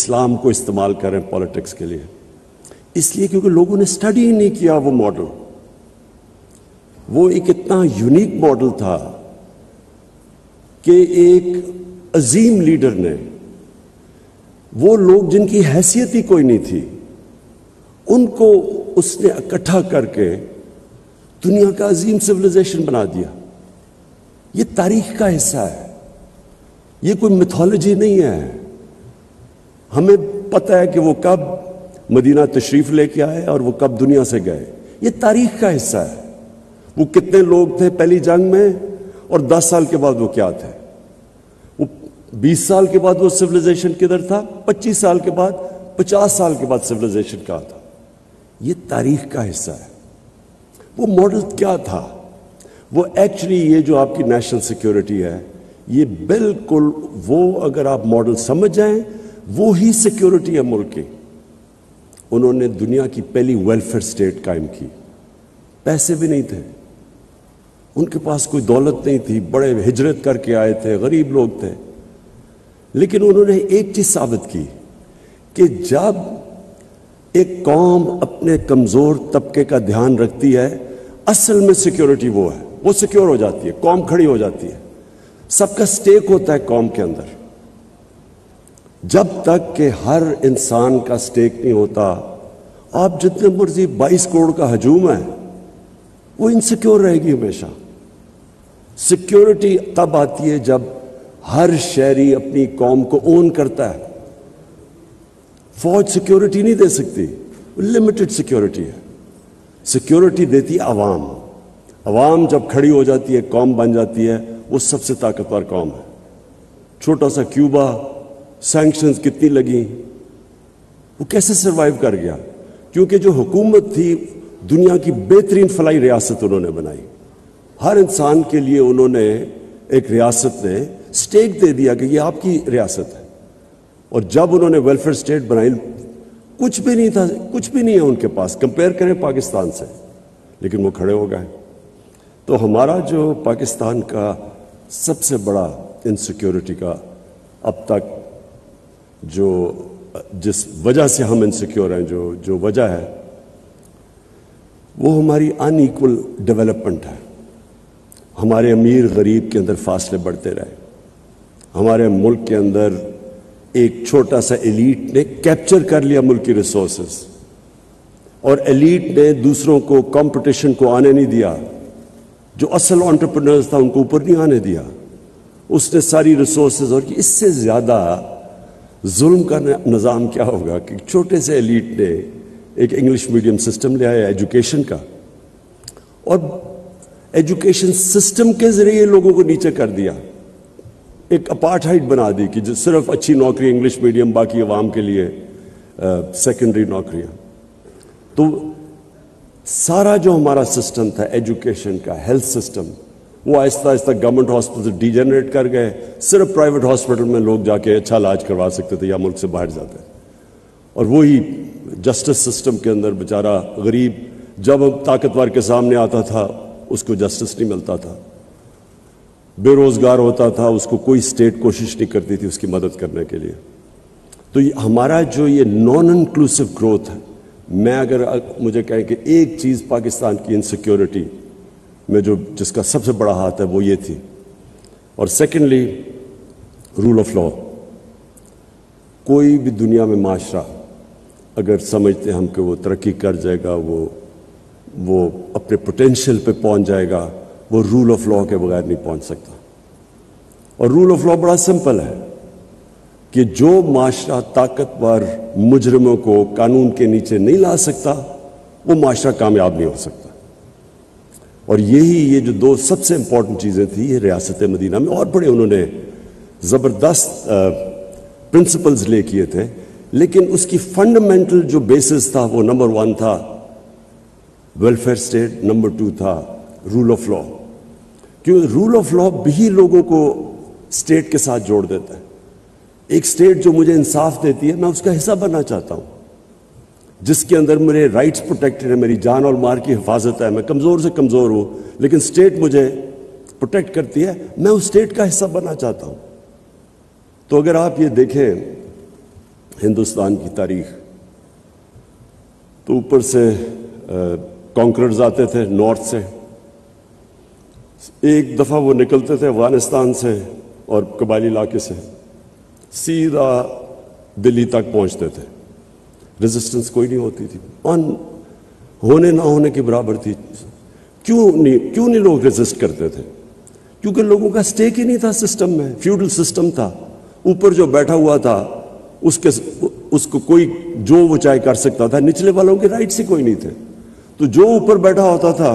اسلام کو استعمال کریں پالیٹکس کے لیے، اس لیے کیونکہ لوگوں نے اسٹڈی ہی نہیں کیا وہ ماڈل. وہ ایک اتنا یونیک ماڈل تھا کہ ایک عظیم لیڈر نے، وہ لوگ جن کی حیثیت ہی کوئی نہیں تھی، ان کو اس نے اکٹھا کر کے دنیا کا عظیم سویلائزیشن بنا دیا. یہ تاریخ کا حصہ ہے، یہ کوئی میتھولوجی نہیں ہے. ہمیں پتہ ہے کہ وہ کب مدینہ تشریف لے کے آئے اور وہ کب دنیا سے گئے. یہ تاریخ کا حصہ ہے. وہ کتنے لوگ تھے پہلی جنگ میں، اور 10 سال کے بعد وہ کیا تھے. وہ 20 سال کے بعد وہ سویلائزیشن کدھر تھا، 25 سال کے بعد، 50 سال کے بعد سویلائزیشن کہاں تھا. یہ تاریخ کا حصہ ہے. وہ ماڈل کیا تھا؟ وہ ایکچولی یہ جو آپ کی نیشنل سیکیورٹی ہے، یہ بالکل وہ، اگر آپ ماڈل سمجھ جائیں، وہی سیکیورٹی ہے ملک کی. انہوں نے دنیا کی پہلی ویلفیئر سٹیٹ قائم کی. پیسے بھی نہیں تھے ان کے پاس، کوئی دولت نہیں تھی، بڑے ہجرت کر کے آئے تھے، غریب لوگ تھے. لیکن انہوں نے ایک چیز ثابت کی کہ جب ایک قوم اپنے کمزور طبقے کا دھیان رکھتی ہے، اصل میں سیکیورٹی وہ ہے، وہ سیکیور ہو جاتی ہے، قوم کھڑی ہو جاتی ہے. سب کا سٹیک ہوتا ہے قوم کے اندر. جب تک کہ ہر انسان کا سٹیک نہیں ہوتا، آپ جتنے مرضی 22 کروڑ کا ہجوم ہے، وہ انسیکیور رہے گی ہمیشہ. سیکیورٹی تب آتی ہے جب ہر شہری اپنی قوم کو اون کرتا ہے. فوج سیکیورٹی نہیں دے سکتی، لمیٹڈ سیکیورٹی ہے. سیکیورٹی دیتی عوام. عوام جب کھڑی ہو جاتی ہے، قوم بن جاتی ہے، وہ سب سے طاقتور قوم ہے. چھوٹا سا کیوبا، سینکشنز کتنی لگیں، وہ کیسے سروائیو کر گیا؟ کیونکہ جو حکومت تھی، دنیا کی بہترین فلاحی ریاست انہوں نے بنائی. ہر انسان کے لیے انہوں نے، ایک ریاست نے سٹیک دے دیا کہ یہ آپ کی ریاست ہے. اور جب انہوں نے ویلفیئر سٹیٹ بنائی، کچھ بھی نہیں تھا، کچھ بھی نہیں ہے ان کے پاس، کمپیئر کریں پاکستان سے، لیکن وہ کھڑے ہو گئے. تو ہمارا جو پاکستان کا سب سے بڑا انسیکیورٹی کا اب تک جس وجہ سے ہم انسیکیور ہیں، جو وجہ ہے، وہ ہماری ان ایکول ڈیولپمنٹ ہے. ہمارے امیر غریب کے اندر فاصلے بڑھتے رہے. ہمارے ملک کے اندر ایک چھوٹا سا ایلیٹ نے کیپچر کر لیا ملک کی ریسورسز، اور ایلیٹ نے دوسروں کو، کمپٹیشن کو آنے نہیں دیا. جو اصل انٹرپرینرز تھا ان کو اوپر نہیں آنے دیا. اس نے ساری ریسورسز، اور اس سے زیادہ ظلم کا نظام کیا ہوگا کہ چھوٹے سے ایلیٹ نے ایک انگلش میڈیم سسٹم لے آیا ایجوکیشن کا، اور ایجوکیشن سسٹم کے ذریعے لوگوں کو نیچے کر دیا. ایک اپارٹھائڈ بنا دی کہ جو صرف اچھی نوکری انگلش میڈیم، باقی عوام کے لیے سیکنڈری نوکریاں. تو سارا جو ہمارا سسٹم تھا ایجوکیشن کا، ہیلتھ سسٹم، وہ آہستہ آہستہ گورنمنٹ ہاسپٹل ڈی جنریٹ کر گئے. صرف پرائیویٹ ہاسپٹل میں لوگ جا کے اچھا علاج کروا سکتے تھے یا ملک سے باہر جاتے. اور وہی جسٹس سسٹم کے اندر بیچارہ غریب جب طاقتور کے سامنے آتا تھا، اس کو جسٹس نہیں ملتا تھا، بے روزگار ہوتا تھا، اس کو کوئی اسٹیٹ کوشش نہیں کرتی تھی اس کی مدد کرنے کے لیے. تو ہمارا جو یہ نان انکلوسیو گروتھ ہے، میں اگر مجھے کہیں کہ ایک چیز پاکستان کی انسیکیورٹی میں جس کا سب سے بڑا ہاتھ ہے، وہ یہ تھی. اور سیکنڈلی، رول آف لا. کوئی بھی دنیا میں معاشرہ اگر سمجھتے ہم کہ وہ ترقی کر جائے گا، وہ اپنے پوٹینشیل پہ پہنچ جائے گا، وہ رول آف لا کے بغیر نہیں پہنچ سکتا. اور رول آف لا بڑا سمپل ہے کہ جو معاشرہ طاقتور مجرموں کو قانون کے نیچے نہیں لا سکتا، وہ معاشرہ کامیاب نہیں ہو سکتا. اور یہ جو دو سب سے امپورٹنٹ چیزیں تھیں، یہ ریاست مدینہ میں، اور بڑے انہوں نے زبردست پرنسپلز لے کیے تھے، لیکن اس کی فنڈامنٹل جو بیسس تھا، وہ نمبر 1 تھا ویلفیئر سٹیٹ، نمبر 2 تھا رول آف لا. کیوں؟ رول آف لا بھی لوگوں کو سٹیٹ کے ساتھ جوڑ دیتا ہے. ایک سٹیٹ جو مجھے انصاف دیتی ہے، میں اس کا حصہ بننا چاہتا ہوں، جس کے اندر میرے رائٹس پروٹیکٹڈ ہیں، میری جان اور مال کی حفاظت ہے، میں کمزور سے کمزور ہوں لیکن سٹیٹ مجھے پروٹیکٹ کرتی ہے، میں اس سٹیٹ کا حصہ بننا چاہتا ہوں. تو اگر آپ یہ دیکھیں ہندوستان کی تاریخ تو اوپر سے کانکررز آتے تھے نارتھ سے، ایک دفعہ وہ نکلتے تھے افغانستان سے اور قبائلی علاقے سے سیدھا دلی تک پہنچتے تھے، ریزسٹنس کوئی نہیں ہوتی تھی، ہونے نہ ہونے کے برابر تھی۔ کیوں نہیں لوگ ریزسٹ کرتے تھے؟ کیونکہ لوگوں کا سٹیک ہی نہیں تھا سسٹم میں، فیوڈل سسٹم تھا، اوپر جو بیٹھا ہوا تھا اس کو کوئی جو وہ چاہے کر سکتا تھا، نچلے والوں کے رائٹس ہی کوئی نہیں تھے، تو جو اوپر بیٹھا ہوتا تھا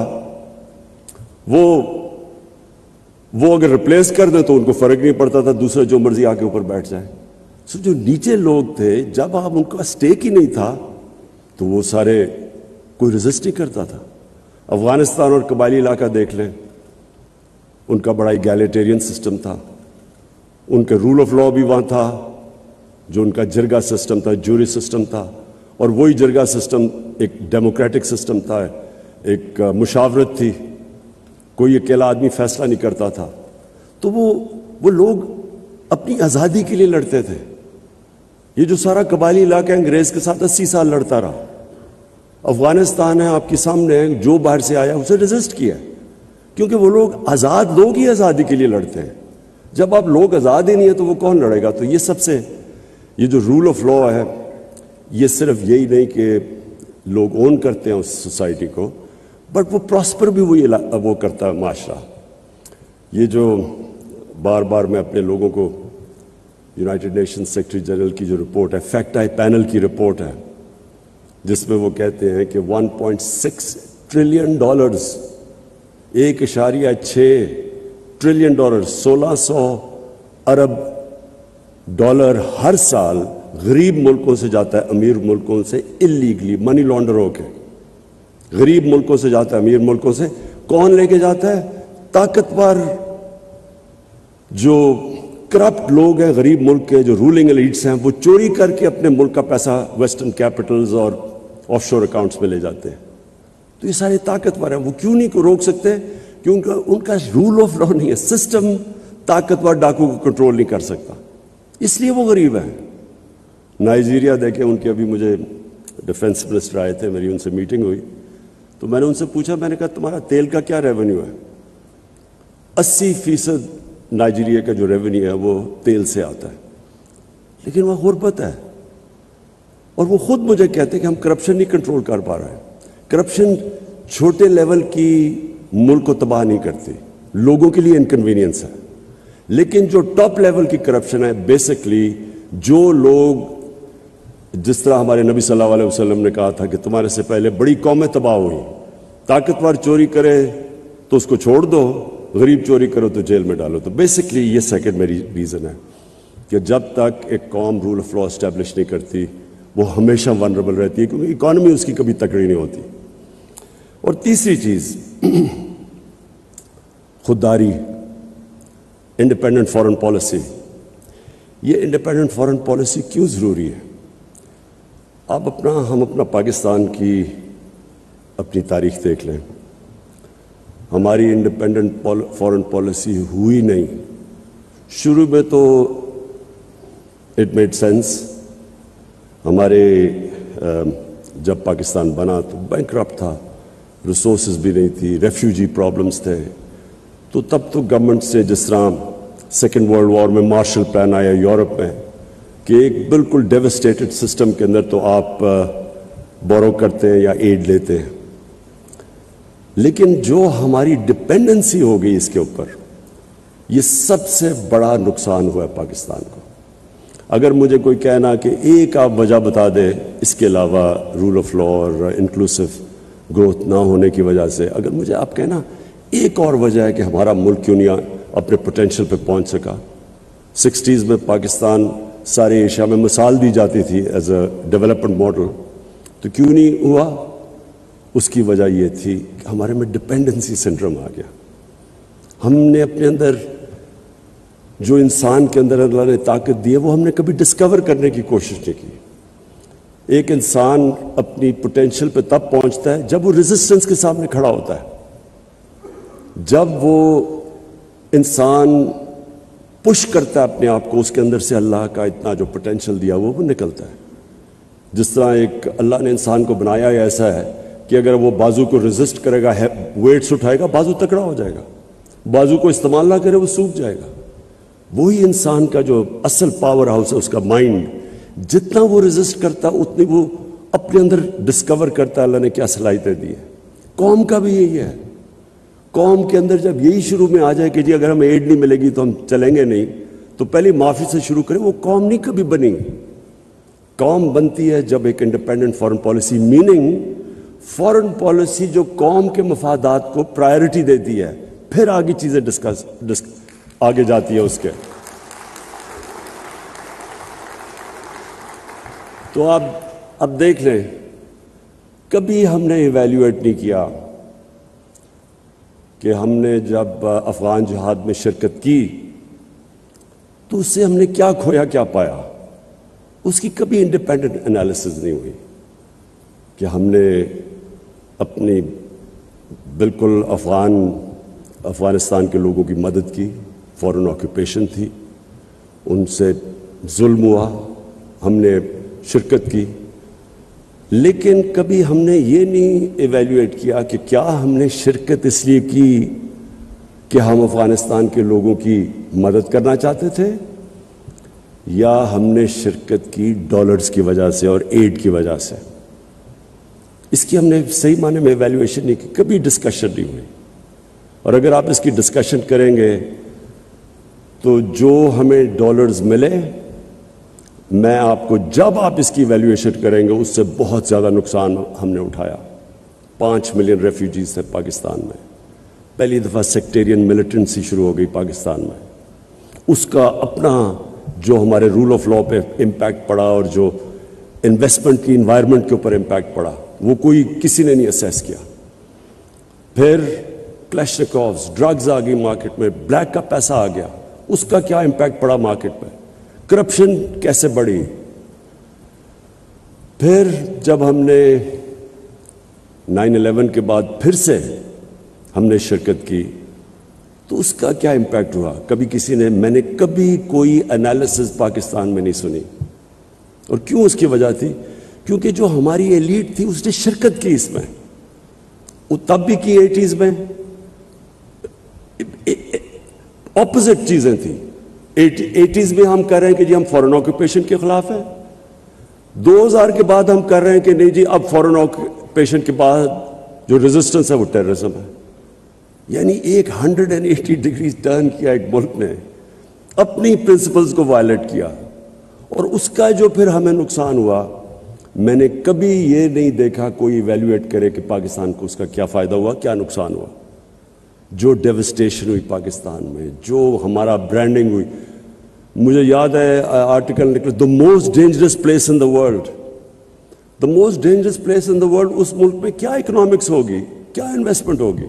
وہ اگر ریپلیس کر دے تو ان کو فرق نہیں پڑتا تھا، دوسرا جو مرضی آ کے اوپر بیٹھ جائے۔ سو جو نیچے لوگ تھے، جب آپ ان کا سٹیک ہی نہیں تھا تو وہ سارے کوئی ریزسٹ نہیں کرتا تھا۔ افغانستان اور قبائلی علاقہ دیکھ لیں، ان کا بڑا ایگیلیٹیرین سسٹم تھا، ان کا رول آف لا بھی وہاں تھا، جو ان کا جرگہ سسٹم تھا، جوری سسٹم تھا، اور وہی جرگہ سسٹم ایک ڈیموکریٹک سسٹم تھا، ایک مشاورت تھی، کوئی اکیلا آدمی فیصلہ نہیں کرتا تھا۔ تو وہ لوگ اپنی آزادی کے لیے لڑتے تھے۔ یہ جو سارا قبائلی علاقہ انگریز کے ساتھ 80 سال لڑتا رہا۔ افغانستان ہے آپ کے سامنے، جو باہر سے آیا اسے ریزسٹ کیا، کیونکہ وہ لوگ آزاد لوگ ہی آزادی کے لیے لڑتے ہیں۔ جب آپ لوگ آزاد ہی نہیں ہیں تو وہ کون لڑے گا؟ تو یہ جو رول آف لا ہے، یہ صرف یہی نہیں کہ لوگ اون کرتے ہیں اس سوسائٹی کو، بٹ وہ پراسپر بھی وہ کرتا ہے معاشرہ۔ یہ جو بار بار میں اپنے لوگوں کو یونائٹڈ نیشن سیکرٹری جنرل کی جو رپورٹ ہے، فیکٹ آئی پینل کی رپورٹ ہے، جس میں وہ کہتے ہیں کہ 1.6 ٹریلین ڈالرز، 1.6 ٹریلین ڈالر، 1600 ارب ڈالر ہر سال غریب ملکوں سے جاتا ہے امیر ملکوں سے اللیگلی، منی لانڈر ہو کے غریب ملکوں سے جاتا ہے امیر ملکوں سے۔ کون لے کے جاتا ہے؟ طاقتور جو کرپٹ لوگ ہیں غریب ملک کے، جو رولنگ ایلیٹس ہیں، وہ چوری کر کے اپنے ملک کا پیسہ ویسٹرن کیپٹلز اور آف شور اکاؤنٹس میں لے جاتے ہیں۔ تو یہ سارے طاقتور ہیں، وہ کیوں نہیں روک سکتے؟ کیونکہ ان کا رول آف لا نہیں ہے، سسٹم طاقتور ڈاکو کو کنٹرول نہیں کر سکتا، اس لیے وہ غریب ہیں۔ نائجیریا دیکھیں، ان کے ابھی مجھے ڈیفنس منسٹر آئے تھے، میری ان سے میٹنگ ہوئی، تو میں نے ان سے پوچھا، میں نے کہا تمہارا تیل کا کیا ریونیو ہے؟ 80% نائجیریا کا جو ریونیو ہے وہ تیل سے آتا ہے، لیکن وہ غربت ہے، اور وہ خود مجھے کہتے ہیں کہ ہم کرپشن نہیں کنٹرول کر پا رہے ہیں۔ کرپشن چھوٹے لیول کی ملک کو تباہ نہیں کرتی، لوگوں کے لیے انکنوینئنس ہے، لیکن جو ٹاپ لیول کی کرپشن ہے، بیسکلی جو لوگ، جس طرح ہمارے نبی صلی اللہ علیہ وسلم نے کہا تھا کہ تمہارے سے پہلے بڑی قومیں تباہ ہوئی، طاقتور چوری کرے تو اس کو چھوڑ دو، غریب چوری کرو تو جیل میں ڈالو۔ تو بیسکلی یہ سیکنڈ میری ریزن ہے کہ جب تک ایک قوم رول آف لا اسٹیبلش نہیں کرتی، وہ ہمیشہ ونربل رہتی ہے، کیونکہ اکانومی اس کی کبھی تکڑی نہیں ہوتی۔ اور تیسری چیز، خودداری، انڈیپینڈنٹ فارن پالیسی۔ یہ انڈیپینڈنٹ فارن پالیسی کیوں ضروری ہے؟ ہم اپنا پاکستان کی اپنی تاریخ دیکھ لیں، ہماری انڈیپینڈنٹ فارن پالیسی ہوئی نہیں۔ شروع میں تو اٹ میڈ سینس، ہمارے جب پاکستان بنا تو بینکرپٹ تھا، ریسورسز بھی نہیں تھی، ریفیوجی پرابلمز تھے، تو تب تو گورنمنٹ سے، جس طرح سیکنڈ ورلڈ وار میں مارشل پلان آیا یورپ میں، کہ ایک بالکل ڈیوسٹیٹڈ سسٹم کے اندر تو آپ بورو کرتے ہیں یا ایڈ لیتے ہیں، لیکن جو ہماری ڈپینڈنسی ہو گئی اس کے اوپر، یہ سب سے بڑا نقصان ہوا ہے پاکستان کو۔ اگر مجھے کوئی کہنا کہ ایک آپ وجہ بتا دیں اس کے علاوہ رول آف لا اور انکلوسو گروتھ نہ ہونے کی وجہ سے، اگر مجھے آپ کہنا ایک اور وجہ ہے کہ ہمارا ملک کیوں نہیں اپنے پوٹینشیل پہ پہنچ سکا۔ 60s میں پاکستان سارے ایشیا میں مثال دی جاتی تھی ایز اے ڈیولپمنٹ ماڈل، تو کیوں نہیں ہوا؟ اس کی وجہ یہ تھی کہ ہمارے میں ڈپینڈنسی سنڈروم آ گیا۔ ہم نے اپنے اندر جو انسان کے اندر اللہ نے طاقت دی ہے، وہ ہم نے کبھی ڈسکور کرنے کی کوشش نہیں کی۔ ایک انسان اپنی پوٹینشیل پہ تب پہنچتا ہے جب وہ ریزسٹنس کے سامنے کھڑا ہوتا ہے، جب وہ انسان پش کرتا ہے اپنے آپ کو، اس کے اندر سے اللہ کا اتنا جو پوٹینشیل دیا وہ نکلتا ہے. جس طرح ایک اللہ نے انسان کو بنایا ہے ایسا ہے کہ اگر وہ بازو کو ریزسٹ کرے گا، ویٹس اٹھائے گا، بازو تکڑا ہو جائے گا. بازو کو استعمال نہ کرے وہ سوکھ جائے گا. وہی انسان کا جو اصل پاور ہاؤس ہے، اس کا مائنڈ، جتنا وہ ریزسٹ کرتا اتنی وہ اپنے اندر ڈسکور کرتا ہے اللہ نے کیا صلاحیتیں دی ہیں. قوم کا بھی یہی ہے. قوم کے اندر جب یہی شروع میں آ جائے کہ جی اگر ہمیں ایڈ نہیں ملے گی تو ہم چلیں گے نہیں، تو پہلی معافی سے شروع کریں. وہ قوم نہیں کبھی بنی. قوم بنتی ہے جب ایک independent foreign policy, meaning foreign policy جو قوم کے مفادات کو پرائرٹی دیتی ہے، پھر آگے چیزیں آگے جاتی ہے اس کے. تو آپ اب دیکھ لیں، کبھی ہم نے ایویلیویٹ نہیں کیا کہ ہم نے جب افغان جہاد میں شرکت کی تو اس سے ہم نے کیا کھویا کیا پایا. اس کی کبھی انڈیپینڈنٹ انالیسز نہیں ہوئی کہ ہم نے اپنی بالکل افغانستان کے لوگوں کی مدد کی. فورن آکوپیشن تھی، ان سے ظلم ہوا، ہم نے شرکت کی، لیکن کبھی ہم نے یہ نہیں ایویلیویٹ کیا کہ کیا ہم نے شرکت اس لیے کی کہ ہم افغانستان کے لوگوں کی مدد کرنا چاہتے تھے، یا ہم نے شرکت کی ڈالرز کی وجہ سے اور ایڈ کی وجہ سے. اس کی ہم نے صحیح معنی میں ایویلیویشن نہیں کی، کبھی ڈسکشن نہیں ہوئی. اور اگر آپ اس کی ڈسکشن کریں گے تو جو ہمیں ڈالرز ملے، میں آپ کو جب آپ اس کی ایویلیویشن کریں گے اس سے بہت زیادہ نقصان ہم نے اٹھایا. 5 ملین ریفیوجیز تھے پاکستان میں. پہلی دفعہ سیکٹیرین ملیٹنسی شروع ہو گئی پاکستان میں. اس کا اپنا جو ہمارے رول آف لا پہ امپیکٹ پڑا اور جو انویسٹمنٹ کی انوائرمنٹ کے اوپر امپیکٹ پڑا، وہ کوئی کسی نے نہیں اسیس کیا. پھر کلیشنکوفز، ڈرگز آ گئی مارکیٹ میں، بلیک کا پیسہ آ گیا، اس کا کیا امپیکٹ پڑا مارکیٹ پہ، کرپشن کیسے بڑھی. پھر جب ہم نے 9/11 کے بعد پھر سے ہم نے شرکت کی تو اس کا کیا امپیکٹ ہوا. کبھی کسی نے، میں نے کبھی کوئی انالیسز پاکستان میں نہیں سنی. اور کیوں؟ اس کی وجہ تھی کیونکہ جو ہماری ایلیٹ تھی اس نے شرکت کی اس میں. وہ تب بھی کی 80s میں، اپوزٹ چیزیں تھیں. 80s میں ہم کر رہے ہیں کہ جی ہم فورن آکوپیشن کے خلاف ہیں. 2000 کے بعد ہم کر رہے ہیں کہ نہیں جی اب فورن آکوپیشن کے بعد جو ریزسٹنس ہے وہ ٹیررزم ہے. یعنی ایک 180 ڈگری ٹرن کیا ایک ملک نے، اپنی پرنسپلز کو وائلیٹ کیا. اور اس کا جو پھر ہمیں نقصان ہوا، میں نے کبھی یہ نہیں دیکھا کوئی ایویلیویٹ کرے کہ پاکستان کو اس کا کیا فائدہ ہوا، کیا نقصان ہوا. جو ڈیوسٹیشن ہوئی پاکستان میں، جو ہمارا برانڈنگ ہوئی. مجھے یاد ہے آرٹیکل نکلا، the most dangerous place in the world. The most dangerous place in the world. اس ملک میں کیا اکنامکس ہوگی، کیا انویسٹمنٹ ہوگی.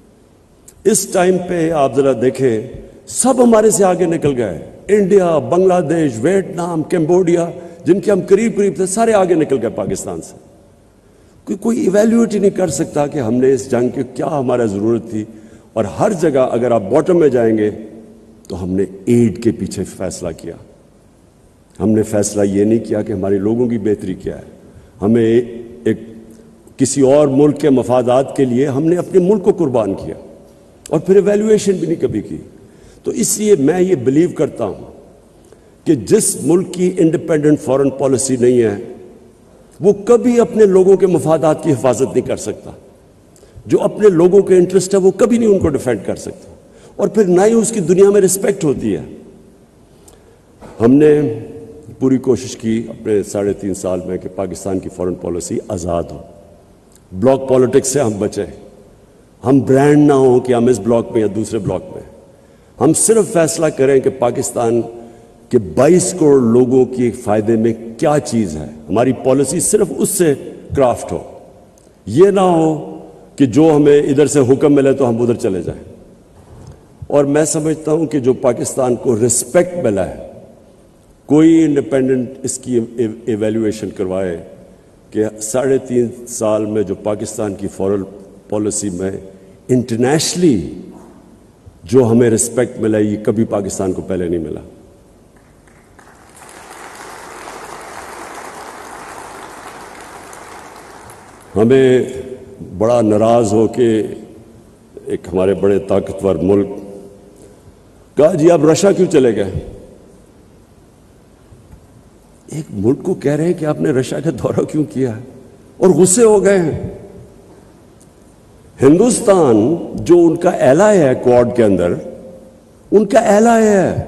اس ٹائم پہ آپ ذرا دیکھیں، سب ہمارے سے آگے نکل گئے. انڈیا، بنگلہ دیش، ویتنام، کمبوڈیا، جن کے ہم قریب تھے، سارے آگے نکل گئے پاکستان سے. کوئی ایویلیویٹ ہی نہیں کر سکتا کہ ہم نے اس جنگ کی کیا ہمارا ضرورت تھی. اور ہر جگہ اگر آپ باٹم میں جائیں گے تو ہم نے ایڈ کے پیچھے فیصلہ کیا. ہم نے فیصلہ یہ نہیں کیا کہ ہمارے لوگوں کی بہتری کیا ہے. ہمیں ایک کسی اور ملک کے مفادات کے لیے ہم نے اپنے ملک کو قربان کیا، اور پھر ایویلیویشن بھی نہیں کبھی کی. تو اس لیے میں یہ بلیو کرتا ہوں کہ جس ملک کی انڈیپینڈنٹ فارن پالیسی نہیں ہے وہ کبھی اپنے لوگوں کے مفادات کی حفاظت نہیں کر سکتا. جو اپنے لوگوں کے انٹرسٹ ہے وہ کبھی نہیں ان کو ڈیفینڈ کر سکتا، اور پھر نہ ہی اس کی دنیا میں رسپیکٹ ہوتی ہے. ہم نے پوری کوشش کی اپنے 3.5 سال میں کہ پاکستان کی فارن پالیسی آزاد ہو. بلاک پالیٹکس سے ہم بچیں. ہم برانڈ نہ ہوں کہ ہم اس بلاک میں یا دوسرے بلاک میں. ہم صرف فیصلہ کریں کہ پاکستان کے 22 کروڑ لوگوں کے فائدے میں کیا چیز ہے. ہماری پالیسی صرف اس سے کرافٹ ہو. یہ نہ ہو کہ جو ہمیں ادھر سے حکم ملے تو ہم ادھر چلے جائیں. اور میں سمجھتا ہوں کہ جو پاکستان کو رسپیکٹ ملا ہے، کوئی انڈیپینڈنٹ اس کی ایویلیویشن کروائے کہ 3.5 سال میں جو پاکستان کی فارن پالیسی میں انٹرنیشنلی جو ہمیں رسپیکٹ ملا یہ کبھی پاکستان کو پہلے نہیں ملا. ہمیں بڑا ناراض ہو کے ایک ہمارے بڑے طاقتور ملک کہا جی آپ رشیا کیوں چلے گئے. ایک ملک کو کہہ رہے ہیں کہ آپ نے رشیا کا دورہ کیوں کیا اور غصے ہو گئے ہیں. ہندوستان جو ان کا ایلائی ہے کوڈ کے اندر، ان کا ایلائی ہے،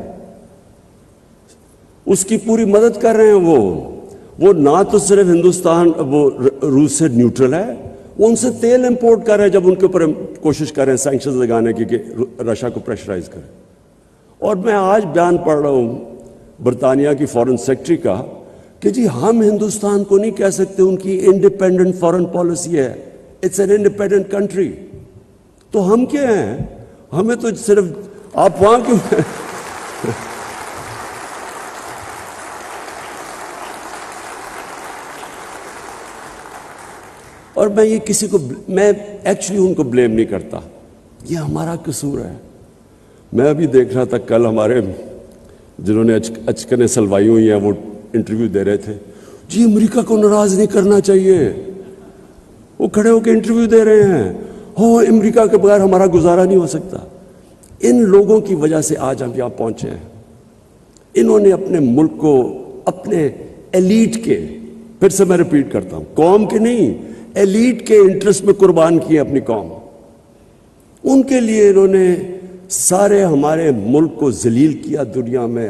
اس کی پوری مدد کر رہے ہیں. وہ نہ تو صرف ہندوستان وہ روس سے نیوٹرل ہے، وہ ان سے تیل امپورٹ کر رہے ہیں جب ان کے اوپر کوشش کر رہے ہیں سینکشنز لگانے کی کہ رشیا کو پریشرائز کریں. اور میں آج بیان پڑھ رہا ہوں برطانیہ کی فارن سیکرٹری کا کہ جی ہم ہندوستان کو نہیں کہہ سکتے ان کی انڈیپینڈنٹ فارن پالیسی ہے، اٹس این انڈیپینڈنٹ کنٹری. تو ہم کیا ہیں؟ ہمیں تو صرف آپ وہاں کیوں اور میں یہ کسی کو میں ایکچولی ان کو بلیم نہیں کرتا، یہ ہمارا قصور ہے. میں ابھی دیکھ رہا تھا کل ہمارے جنہوں نے اچکنیں سلوائی ہوئی ہیں وہ انٹرویو دے رہے تھے، جی امریکہ کو ناراض نہیں کرنا چاہیے. وہ کھڑے ہو کے انٹرویو دے رہے ہیں، ہو امریکہ کے بغیر ہمارا گزارا نہیں ہو سکتا. ان لوگوں کی وجہ سے آج ہم یہاں پہنچے ہیں. انہوں نے اپنے ملک کو اپنے ایلیٹ کے، پھر سے میں ریپیٹ کرتا ہوں، قوم کے نہیں، ایلیٹ کے انٹرسٹ میں قربان کیے اپنی قوم. ان کے لیے انہوں نے سارے ہمارے ملک کو ذلیل کیا دنیا میں.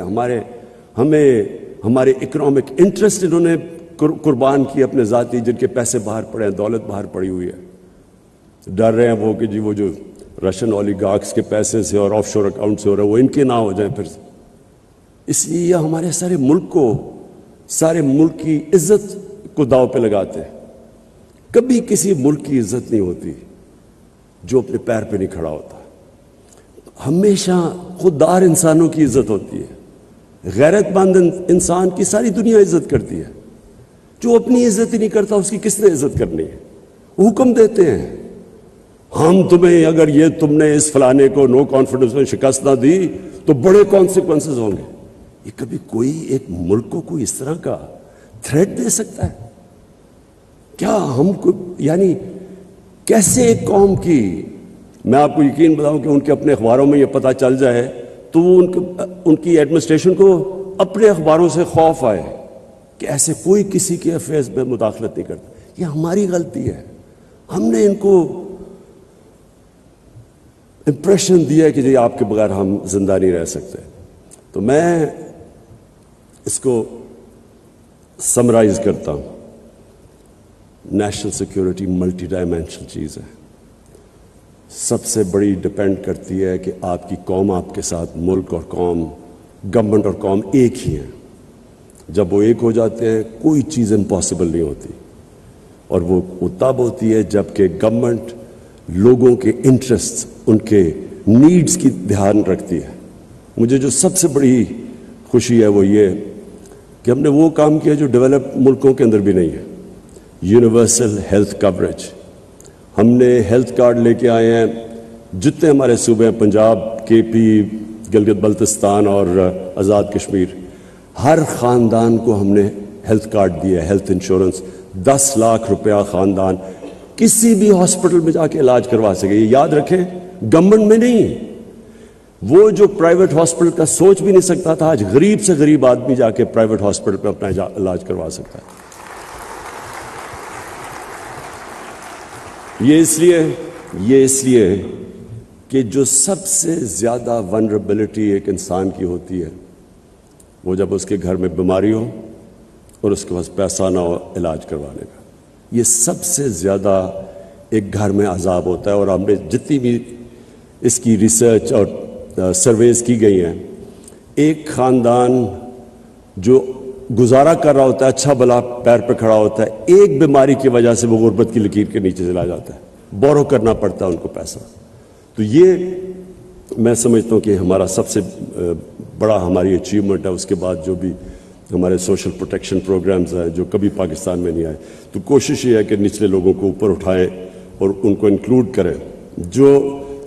ہمارے اکنامک انٹرسٹ انہوں نے قربان کیے اپنے ذاتی، جن کے پیسے باہر پڑے ہیں، دولت باہر پڑی ہوئی ہے. ڈر رہے ہیں وہ کہ جی وہ جو رشین اولیگارکس کے پیسے سے اور آف شور اکاؤنٹ سے ہو رہا ہے وہ ان کے نہ ہو جائیں پھر. اس لیے یہ ہمارے سارے ملک کی عزت کو داؤ پہ لگاتے ہیں. کبھی کسی ملک کی عزت نہیں ہوتی جو اپنے پیر پہ نہیں کھڑا ہوتا. ہمیشہ خوددار انسانوں کی عزت ہوتی ہے. غیرت مند انسان کی ساری دنیا عزت کرتی ہے. جو اپنی عزت ہی نہیں کرتا اس کی کس نے عزت کرنی ہے؟ حکم دیتے ہیں ہم تمہیں، اگر یہ تم نے اس فلانے کو نو کانفیڈنس میں شکست نہ دی تو بڑے کانسیکوینسز ہوں گے. یہ کبھی کوئی ایک ملک کو کوئی اس طرح کا تھریٹ دے سکتا ہے؟ کیا ہم کو یعنی کیسے ایک قوم کی، میں آپ کو یقین بتاؤں کہ ان کے اپنے اخباروں میں یہ پتہ چل جائے تو وہ ان کی ایڈمنسٹریشن کو اپنے اخباروں سے خوف آئے کہ ایسے کوئی کسی کے افیئرز میں مداخلت نہیں کرتا. یہ ہماری غلطی ہے. ہم نے ان کو امپریشن دیا کہ جی آپ کے بغیر ہم زندہ نہیں رہ سکتے. تو میں اس کو سمرائز کرتا ہوں. نیشنل سیکیورٹی ملٹی ڈائمینشنل چیز ہے. سب سے بڑی ڈپینڈ کرتی ہے کہ آپ کی قوم آپ کے ساتھ، ملک اور قوم، گورنمنٹ اور قوم ایک ہی ہیں. جب وہ ایک ہو جاتے ہیں کوئی چیز امپاسبل نہیں ہوتی. اور وہ تب ہوتی ہے جب کہ گورنمنٹ لوگوں کے انٹرسٹ، ان کے نیڈز کی دھیان رکھتی ہے. مجھے جو سب سے بڑی خوشی ہے وہ یہ کہ ہم نے وہ کام کیا جو ڈیولپ ملکوں کے اندر بھی نہیں ہے. Universal health coverage. ہم نے ہیلتھ کارڈ لے کے آئے ہیں جتنے ہمارے صوبے ہیں، پنجاب، کے پی، گلگت بلتستان اور آزاد کشمیر. ہر خاندان کو ہم نے ہیلتھ کارڈ دیا ہے، ہیلتھ انشورنس. 10 لاکھ روپیہ خاندان کسی بھی ہاسپٹل میں جا کے علاج کروا سکے. یہ یاد رکھیں، گورنمنٹ میں نہیں. وہ جو پرائیویٹ ہاسپٹل کا سوچ بھی نہیں سکتا تھا، آج غریب سے غریب آدمی جا کے پرائیویٹ ہاسپٹل پہ اپنا علاج کروا سکتا ہے. یہ اس لیے کہ جو سب سے زیادہ ونربلٹی ایک انسان کی ہوتی ہے وہ جب اس کے گھر میں بیماری ہو اور اس کے پاس پیسہ نہ ہو علاج کروانے کا. یہ سب سے زیادہ ایک گھر میں عذاب ہوتا ہے. اور ہم نے جتنی بھی اس کی ریسرچ اور سرویز کی گئی ہیں، ایک خاندان جو گزارا کر رہا ہوتا ہے، اچھا بلا پیر پہ کھڑا ہوتا ہے، ایک بیماری کی وجہ سے وہ غربت کی لکیر کے نیچے چلا جاتا ہے. بورو کرنا پڑتا ہے ان کو پیسہ. تو یہ میں سمجھتا ہوں کہ ہمارا سب سے بڑا ہماری اچیومنٹ ہے. اس کے بعد جو بھی ہمارے سوشل پروٹیکشن پروگرامز ہیں جو کبھی پاکستان میں نہیں آئے، تو کوشش یہ ہے کہ نچلے لوگوں کو اوپر اٹھائیں اور ان کو انکلوڈ کریں. جو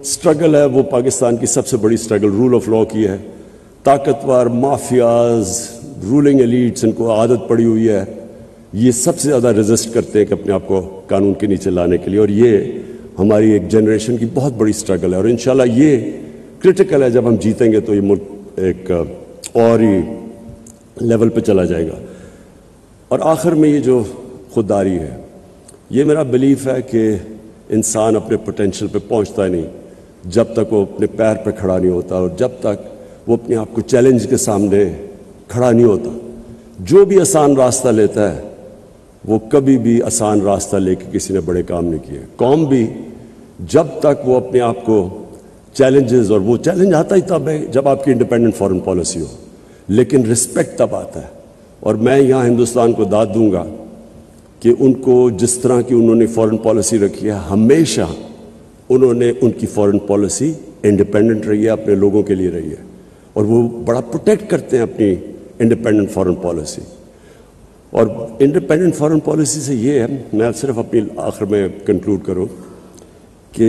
स्ट्रगल है वो पाकिस्तान की सबसे बड़ी स्ट्रगल रूल ऑफ लॉ की है। ताकतवर माफियाज, रूलिंग एलिट्स, इनको आदत पड़ी हुई है, ये सबसे ज़्यादा रेजिस्ट करते हैं कि अपने आप को कानून के नीचे लाने के लिए, और ये हमारी एक जनरेशन की बहुत बड़ी स्ट्रगल है। और इंशाल्लाह ये क्रिटिकल है, जब हम जीतेंगे तो ये मुल्क एक और ही लेवल पे चला जाएगा। और आखिर में ये जो खुददारी है, ये मेरा बिलीफ है कि इंसान अपने पोटेंशियल पे पहुंचता नहीं जब तक वो अपने पैर पे खड़ा नहीं होता, और जब तक वो अपने आप को चैलेंज के सामने खड़ा नहीं होता। जो भी आसान रास्ता लेता है वो कभी भी आसान रास्ता लेके किसी ने बड़े काम नहीं किए। कौम भी जब तक वो अपने आप को चैलेंजेस, और वो चैलेंज आता ही तब है जब आपकी इंडिपेंडेंट फॉरेन पॉलिसी हो, लेकिन रिस्पेक्ट तब आता है। और मैं यहाँ हिंदुस्तान को दाद दूंगा कि उनको जिस तरह की उन्होंने फॉरेन पॉलिसी रखी है, हमेशा उन्होंने उनकी फॉरेन पॉलिसी इंडिपेंडेंट रही है, अपने लोगों के लिए रही है, और वो बड़ा प्रोटेक्ट करते हैं अपनी इंडिपेंडेंट फॉरेन पॉलिसी। और इंडिपेंडेंट फॉरेन पॉलिसी से ये है, मैं सिर्फ अपनी आखिर में कंक्लूड करूं कि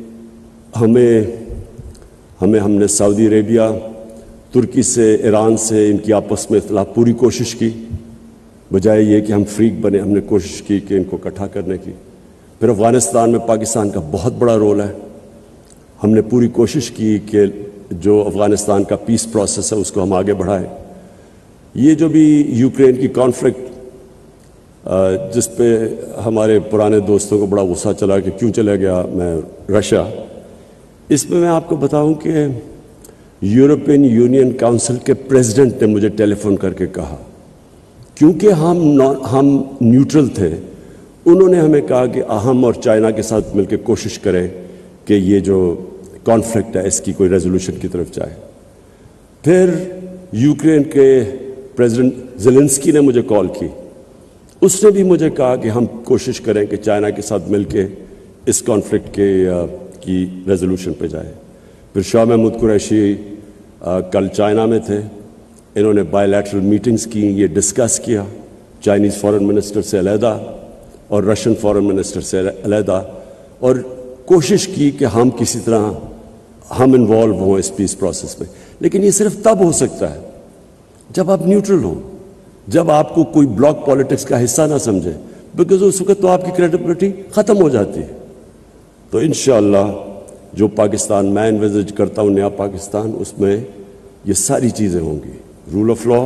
हमने सऊदी अरेबिया, तुर्की से, ईरान से, इनकी आपस में इख्तिलाफ पूरी कोशिश की, बजाय ये कि हम फ्रीक बने, हमने कोशिश की कि इनको इकट्ठा करने की। फिर अफ़गानिस्तान में पाकिस्तान का बहुत बड़ा रोल है, हमने पूरी कोशिश की कि जो अफ़गानिस्तान का पीस प्रोसेस है उसको हम आगे बढ़ाएं। ये जो भी यूक्रेन की कॉन्फ्लिक्ट, जिस पे हमारे पुराने दोस्तों को बड़ा गुस्सा चला कि क्यों चला गया मैं रशिया, इसमें मैं आपको बताऊं कि यूरोपियन यूनियन काउंसिल के प्रेसिडेंट ने मुझे टेलीफोन करके कहा, क्योंकि हम न्यूट्रल थे, उन्होंने हमें कहा कि हम और चाइना के साथ मिलकर कोशिश करें कि ये जो कॉन्फ्लिक्ट है इसकी कोई रेजोल्यूशन की तरफ जाए। फिर यूक्रेन के प्रेसिडेंट ज़ेलेंस्की ने मुझे कॉल की, उसने भी मुझे कहा कि हम कोशिश करें कि चाइना के साथ मिलके इस कॉन्फ्लिक्ट की रेजोल्यूशन पे जाए। फिर शाह महमूद कुरैशी कल चाइना में थे, इन्होंने बायलैटरल मीटिंग्स की, ये डिस्कस किया चाइनीज़ फॉरेन मिनिस्टर से अलहदा और रशियन फॉरेन मिनिस्टर से अलहदा, और कोशिश की कि हम किसी तरह हम इन्वॉल्व हों इस पीस प्रोसेस में। लेकिन ये सिर्फ तब हो सकता है जब आप न्यूट्रल हों, जब आपको कोई ब्लॉक पॉलिटिक्स का हिस्सा ना समझे, बिकॉज उस वक्त तो आपकी क्रेडिबिलिटी ख़त्म हो जाती है। तो इंशाअल्लाह जो पाकिस्तान मैं एनविज़िज करता हूँ, नया पाकिस्तान, उसमें ये सारी चीज़ें होंगी। Rule of law,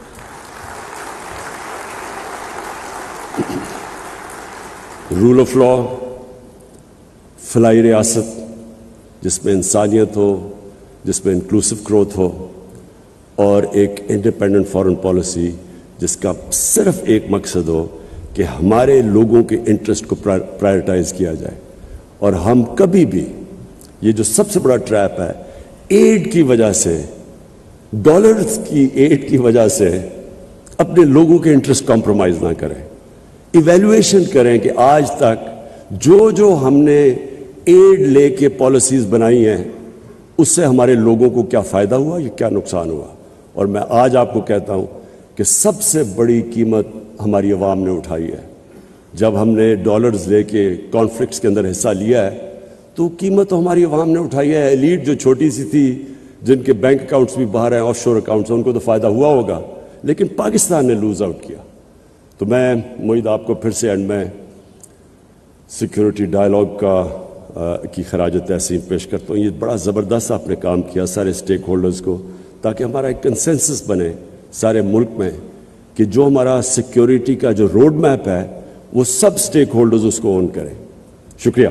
rule of law, फलाई रियासत जिसमें इंसानियत हो, जिसमें इंक्लूसिव ग्रोथ हो, और एक इंडिपेंडेंट फॉरेन पॉलिसी जिसका सिर्फ एक मकसद हो कि हमारे लोगों के इंटरेस्ट को प्रायोरिटाइज किया जाए। और हम कभी भी, ये जो सबसे बड़ा ट्रैप है, एड की वजह से, डॉलर्स की एड की वजह से अपने लोगों के इंटरेस्ट कॉम्प्रोमाइज ना करें। इवैल्यूएशन करें कि आज तक जो हमने एड लेके पॉलिसीज बनाई हैं उससे हमारे लोगों को क्या फ़ायदा हुआ, या क्या नुकसान हुआ। और मैं आज आपको कहता हूं कि सबसे बड़ी कीमत हमारी आवाम ने उठाई है। जब हमने डॉलर्स लेके कॉन्फ्लिक्ट्स के अंदर हिस्सा लिया है तो कीमत तो हमारी आवाम ने उठाई है। एलीट जो छोटी सी थी, जिनके बैंक अकाउंट्स भी बाहर हैं, ऑफशोर अकाउंट्स, उनको तो फ़ायदा हुआ होगा, लेकिन पाकिस्तान ने लूज आउट किया। तो मैं मोहित आपको फिर से एंड में सिक्योरिटी डायलॉग की खराज तहसीन पेश करता हूँ। ये बड़ा ज़बरदस्त आपने काम किया सारे स्टेक होल्डर्स को, ताकि हमारा एक कंसेंसस बने सारे मुल्क में कि जो हमारा सिक्योरिटी का जो रोड मैप है वो सब स्टेक होल्डर्स उसको ओन करें। शुक्रिया।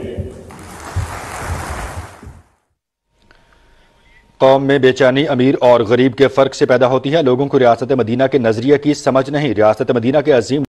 कौम में बेचैनी अमीर और गरीब के फ़र्क से पैदा होती है। लोगों को रियासत मदीना के नज़रिए की समझ नहीं। रियासत मदीना के अजीम